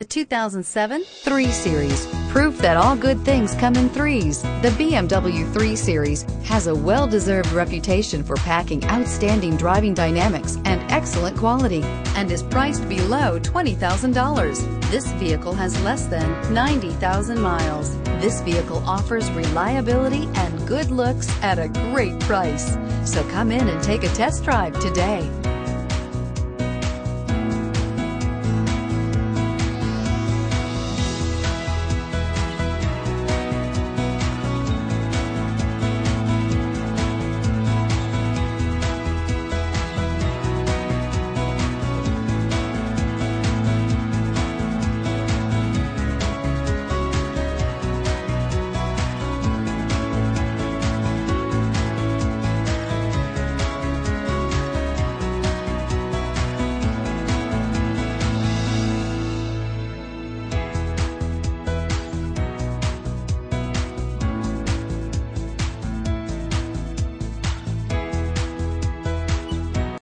The 2007 3 Series. Proof that all good things come in threes. The BMW 3 Series has a well-deserved reputation for packing outstanding driving dynamics and excellent quality, and is priced below $20,000. This vehicle has less than 90,000 miles. This vehicle offers reliability and good looks at a great price. So come in and take a test drive today.